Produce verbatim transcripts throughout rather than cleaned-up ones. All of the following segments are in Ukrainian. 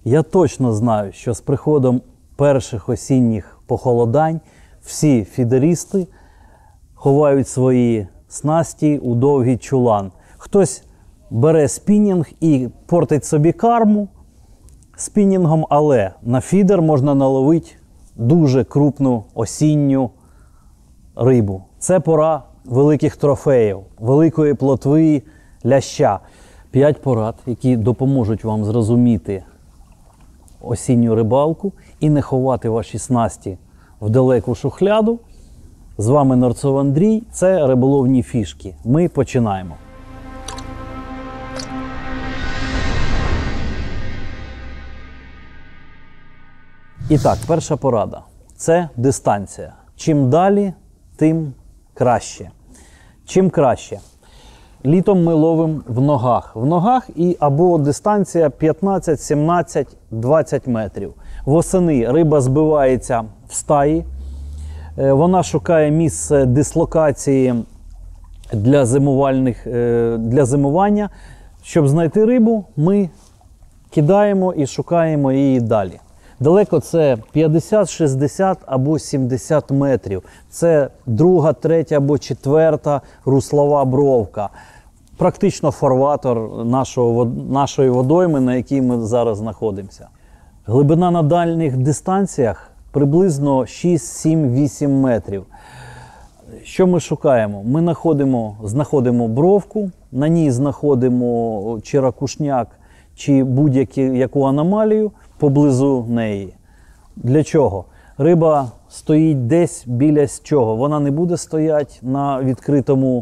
Я точно знаю, що з приходом перших осінніх похолодань всі фідерісти ховають свої снасті у довгий чулан. Хтось бере спінінг і портить собі карму спінінгом, але на фідер можна наловити дуже крупну осінню рибу. Це пора великих трофеїв, великої плотви, ляща. П'ять порад, які допоможуть вам зрозуміти осінню рибалку і не ховати ваші снасті в далеку шухляду. З вами Норцов Андрій, це риболовні фішки. Ми починаємо. І так, перша порада – це дистанція. Чим далі, тим краще. Чим краще? Літом ми ловимо в ногах. В ногах і або дистанція п'ятнадцять, сімнадцять, двадцять метрів. Восени риба збивається в стаї. Вона шукає місце дислокації для, зимувальних, для зимування. Щоб знайти рибу, ми кидаємо і шукаємо її далі. Далеко це п'ятдесят, шістдесят або сімдесят метрів. Це друга, третя або четверта руслова бровка. Практично фарватер нашого, нашої водойми, на якій ми зараз знаходимося. Глибина на дальніх дистанціях приблизно шість, сім, вісім метрів. Що ми шукаємо? Ми знаходимо, знаходимо бровку, на ній знаходимо чи ракушняк, чи будь-яку аномалію поблизу неї. Для чого? Риба стоїть десь біля чого. Вона не буде стояти на відкритому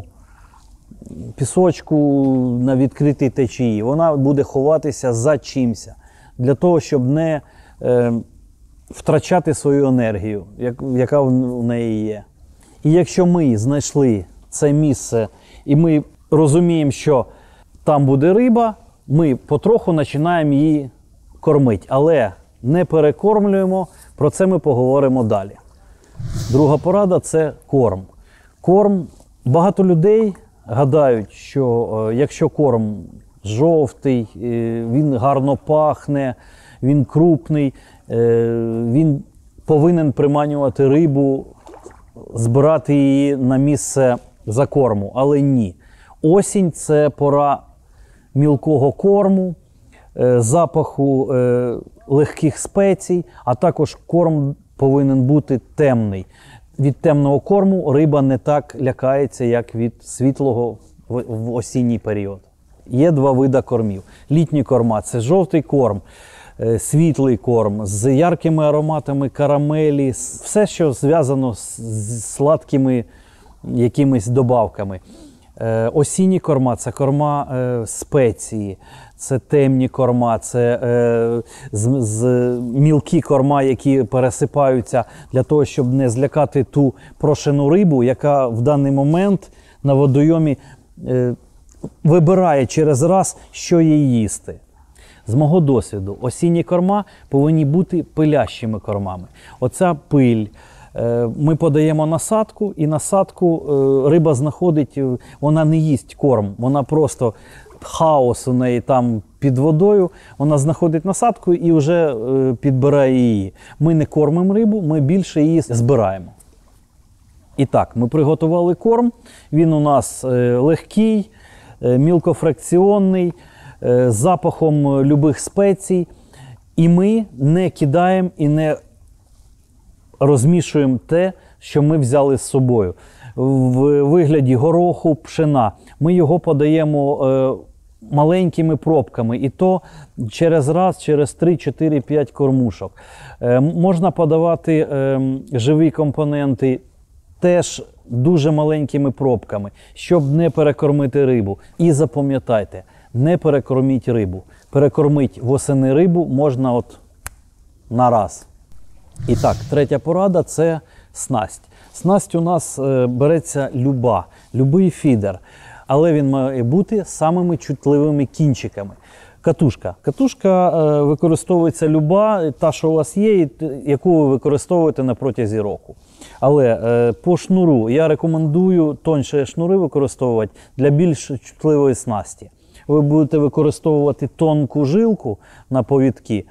пісочку, на відкритій течії. Вона буде ховатися за чимся. Для того, щоб не е, втрачати свою енергію, як, яка в неї є. І якщо ми знайшли це місце, і ми розуміємо, що там буде риба, ми потроху починаємо її кормити. Але не перекормлюємо, про це ми поговоримо далі. Друга порада – це корм. Корм, багато людей гадають, що е, якщо корм жовтий, е, він гарно пахне, він крупний, е, він повинен приманювати рибу, збирати її на місце закорму. Але ні. Осінь – це пора мілкого корму, е, запаху е, легких спецій, а також корм повинен бути темний. Від темного корму риба не так лякається, як від світлого в осінній період. Є два види кормів. Літні корма – це жовтий корм, світлий корм з яркими ароматами карамелі, все, що зв'язано з сладкими якимись добавками. Осінні корма – це корма спеції, це темні корма, це е, з, з, мілкі корма, які пересипаються для того, щоб не злякати ту прошену рибу, яка в даний момент на водойомі е, вибирає через раз, що їй їсти. З мого досвіду, осінні корма повинні бути пилящими кормами. Оця пиль. Ми подаємо насадку, і насадку риба знаходить, вона не їсть корм, вона просто хаос у неї там під водою, вона знаходить насадку і вже підбирає її. Ми не кормимо рибу, ми більше її збираємо. І так, ми приготували корм, він у нас легкий, мілкофракціонний, з запахом любих спецій, і ми не кидаємо і не розмішуємо те, що ми взяли з собою. В вигляді гороху, пшена. Ми його подаємо е, маленькими пробками. І то через раз, через три, чотири, п'ять кормушок. Е, можна подавати е, живі компоненти теж дуже маленькими пробками, щоб не перекормити рибу. І запам'ятайте, не перекорміть рибу. Перекормити восени рибу можна от на раз. І так, третя порада – це снасть. Снасть у нас е, береться люба, любий фідер, але він має бути самими чутливими кінчиками. Катушка. Катушка е, використовується люба, та, що у вас є, яку ви використовуєте на протязі року. Але е, по шнуру я рекомендую тонші шнури використовувати для більш чутливої снасті. Ви будете використовувати тонку жилку на повідки,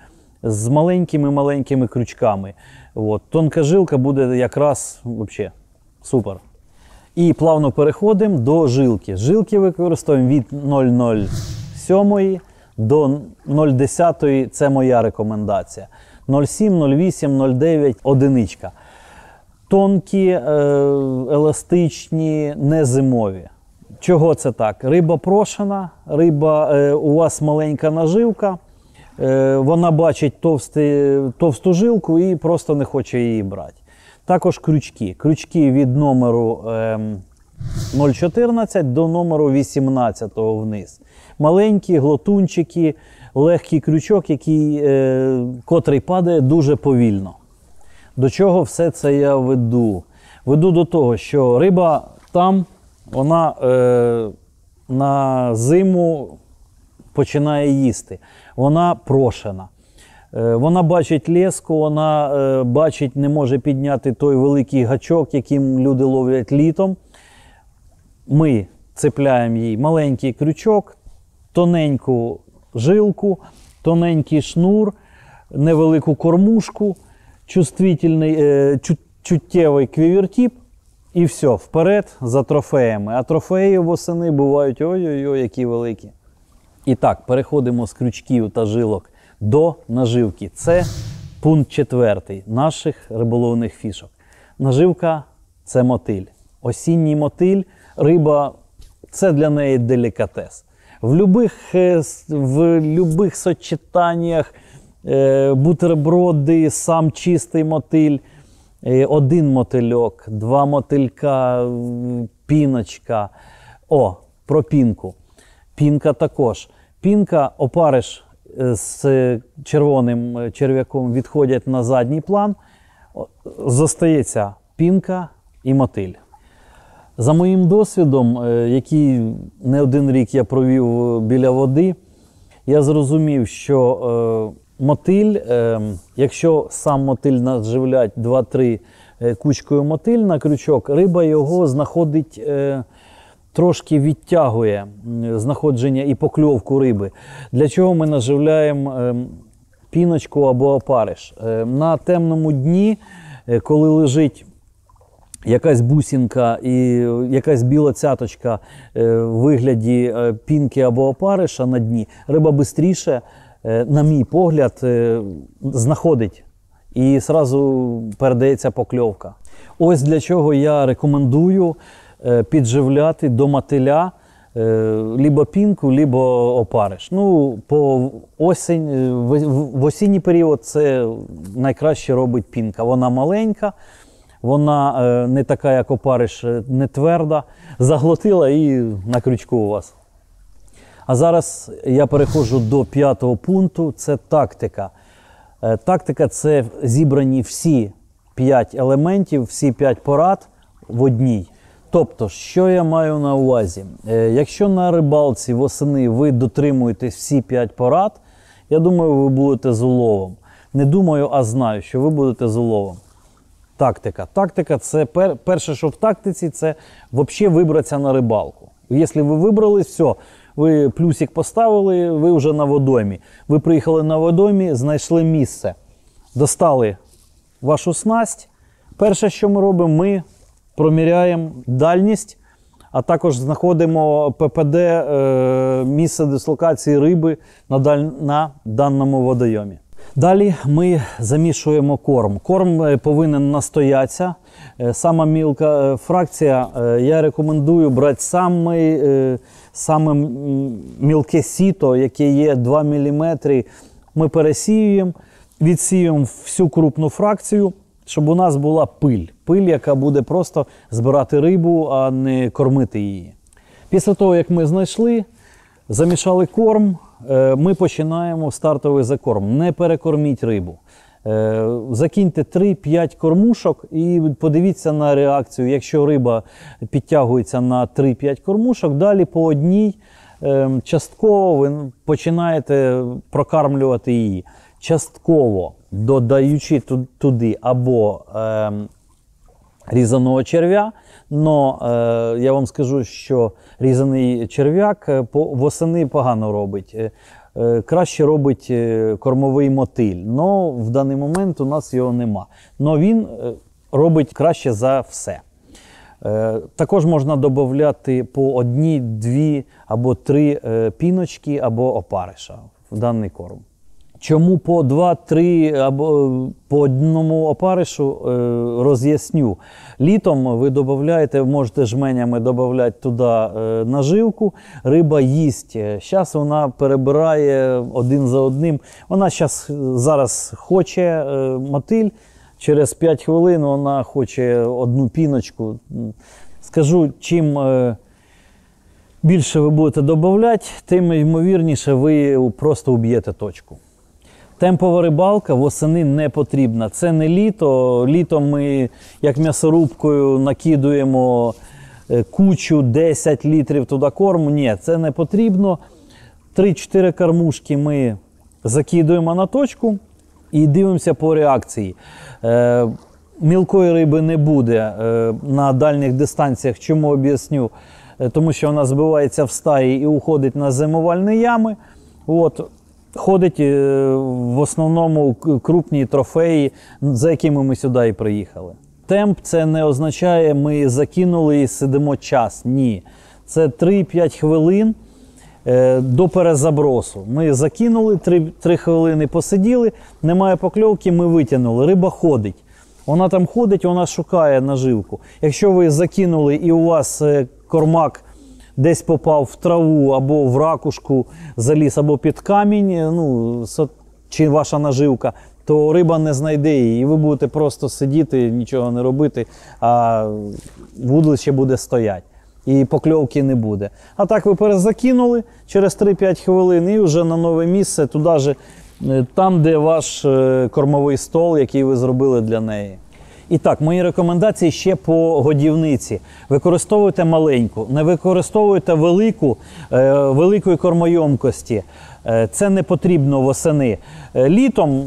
з маленькими-маленькими крючками. От. Тонка жилка буде якраз взагалі супер. І плавно переходимо до жилки. Жилки використовуємо від нуль цілих нуль сім до нуль цілих десять, це моя рекомендація. нуль цілих сім, нуль цілих вісім, нуль цілих дев'ять, одиничка. Тонкі, е, еластичні, не зимові. Чого це так? Риба прошена, риба, е, у вас маленька наживка, е, вона бачить товсти, товсту жилку і просто не хоче її брати. Також крючки. Крючки від номеру е, нуль чотирнадцять до номеру вісімнадцять вниз. Маленькі глотунчики, легкий крючок, який, е, котрий падає дуже повільно. До чого все це я веду? Веду до того, що риба там, вона е, на зиму починає їсти. Вона прошена. Е, вона бачить леску, вона е, бачить, не може підняти той великий гачок, яким люди ловлять літом. Ми цепляємо їй маленький крючок, тоненьку жилку, тоненький шнур, невелику кормушку, чувствительний, е, чут, чуттєвий квівертіп і все, вперед за трофеями. А трофеї восени бувають ой-ой-ой, які великі. І так, переходимо з крючків та жилок до наживки. Це пункт четвертий наших риболовних фішок. Наживка – це мотиль. Осінній мотиль, риба – це для неї делікатес. В любих, в любих сочетаннях бутерброди, сам чистий мотиль, один мотильок, два мотилька, піночка. О, про пінку. Пінка також. Пінка, опариш з червоним черв'яком відходять на задній план. Зостається пінка і мотиль. За моїм досвідом, який не один рік я провів біля води, я зрозумів, що мотиль, якщо сам мотиль наживлять два-три кучкою мотиль на крючок, риба його знаходить, трошки відтягує знаходження і покльовку риби. Для чого ми наживляємо піночку або опариш? На темному дні, коли лежить якась бусинка і якась біла цяточка в вигляді пінки або опариша на дні, риба швидше, на мій погляд, знаходить і одразу передається покльовка. Ось для чого я рекомендую підживляти до мотиля либо пінку, либо опариш. Ну, по осінь, в осінній період це найкраще робить пінка. Вона маленька, вона не така, як опариш, не тверда. Заглотила і на крючку у вас. А зараз я переходжу до п'ятого пункту, це тактика. Тактика – це зібрані всі п'ять елементів, всі п'ять порад в одній. Тобто, що я маю на увазі? Якщо на рибалці восени ви дотримуєтесь всі п'ять порад, я думаю, ви будете з уловом. Не думаю, а знаю, що ви будете з уловом. Тактика. Тактика – це пер... перше, що в тактиці, це взагалі вибратися на рибалку. Якщо ви вибрались, все, ви плюсик поставили, ви вже на водоймі. Ви приїхали на водоймі, знайшли місце, достали вашу снасть. Перше, що ми робимо, ми проміряємо дальність, а також знаходимо пе пе де, е, місце дислокації риби на, даль... на даному водойомі. Далі ми замішуємо корм. Корм повинен настоятися. Сама мілка фракція, я рекомендую брати саме, саме мілке сіто, яке є два міліметри. Ми пересіюємо, відсіюємо всю крупну фракцію, щоб у нас була пиль. Пиль, яка буде просто збирати рибу, а не кормити її. Після того, як ми знайшли, замішали корм, ми починаємо стартовий закорм. Не перекорміть рибу. Закиньте три-п'ять кормушок і подивіться на реакцію. Якщо риба підтягується на три-п'ять кормушок, далі по одній частково ви починаєте прокармлювати її. Частково додаючи туди або е, різаного черв'я, але е, я вам скажу, що різаний черв'як восени погано робить. е, краще робить е, кормовий мотиль. Но в даний момент у нас його нема. Но він е, робить краще за все. Е, також можна додати по одній, дві або три е, піночки або опариша в даний корм. Чому по два-три або по одному опаришу, е, роз'ясню. Літом ви додаєте, можете жменями додати туди е, наживку, риба їсть. Зараз вона перебирає один за одним. Вона зараз, зараз хоче е, мотиль, через п'ять хвилин вона хоче одну піночку. Скажу, чим е, більше ви будете додавати, тим ймовірніше ви просто уб'єте точку. Темпова рибалка восени не потрібна. Це не літо. Літом ми, як м'ясорубкою, накидуємо кучу десять літрів туди корму. Ні, це не потрібно. три-чотири кормушки ми закидуємо на точку і дивимося по реакції. Е, мілкої риби не буде е, на дальніх дистанціях. Чому об'ясню? Е, тому що вона збивається в стаї і уходить на зимувальні ями. От. Ходить в основному крупні трофеї, за якими ми сюди і приїхали. Темп – це не означає, ми закинули і сидимо час. Ні. Це три-п'ять хвилин до перезабросу. Ми закинули, три хвилини посиділи, немає покльовки, ми витягнули. Риба ходить. Вона там ходить, вона шукає наживку. Якщо ви закинули і у вас кормак десь попав в траву або в ракушку, заліз, або під камінь, ну, чи ваша наживка, то риба не знайде її. І ви будете просто сидіти, нічого не робити, а вудлище буде стояти. І покльовки не буде. А так ви перезакинули через три-п'ять хвилин і вже на нове місце, туди же, там, де ваш кормовий стол, який ви зробили для неї. І так, мої рекомендації ще по годівниці. Використовуйте маленьку, не використовуйте велику, е, великої кормойомкості. Е, це не потрібно восени. Е, літом,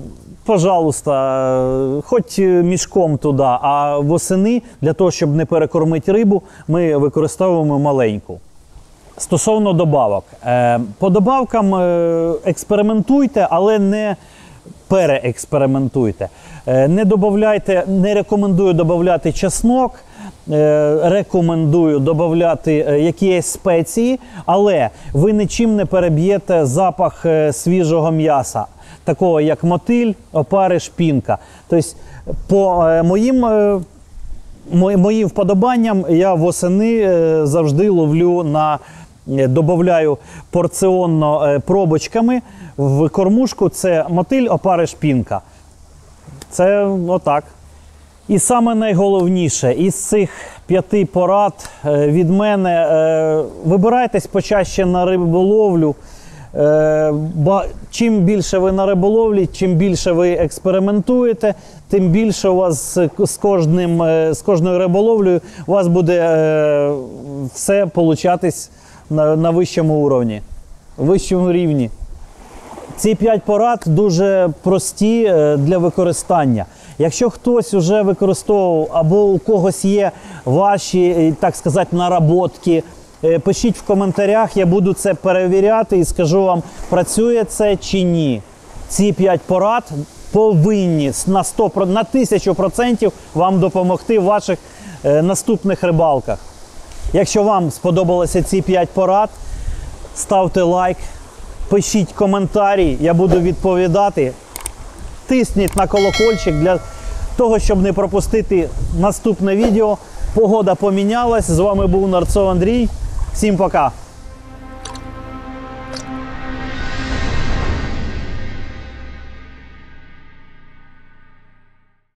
пожалуйста, хоч мішком туди, а восени, для того, щоб не перекормити рибу, ми використовуємо маленьку. Стосовно добавок. Е, по добавкам е, експериментуйте, але не переекспериментуйте. Не добавляйте, не рекомендую додавати чеснок, рекомендую додавати якісь спеції, але ви нічим не переб'єте запах свіжого м'яса, такого як мотиль, опариш, пінка. Тобто, по моїм, моїм вподобанням, я восени завжди ловлю на, додаю порціонно пробочками в кормушку, це мотиль, опариш, пінка. Це отак. І саме найголовніше, із цих п'яти порад від мене, вибирайтесь почаще на риболовлю. Чим більше ви на риболовлі, чим більше ви експериментуєте, тим більше у вас з, кожним, з кожною риболовлею у вас буде все получатись на, на вищому уровні, вищому рівні. Ці п'ять порад дуже прості для використання. Якщо хтось вже використовував або у когось є ваші, так сказати, наработки, пишіть в коментарях, я буду це перевіряти і скажу вам, працює це чи ні. Ці п'ять порад повинні на сто, на тисячу процентів вам допомогти в ваших наступних рибалках. Якщо вам сподобалися ці п'ять порад, ставте лайк. Пишіть коментарі, я буду відповідати. Тисніть на колокольчик для того, щоб не пропустити наступне відео. Погода помінялась. З вами був Нарцов Андрій. Всім пока!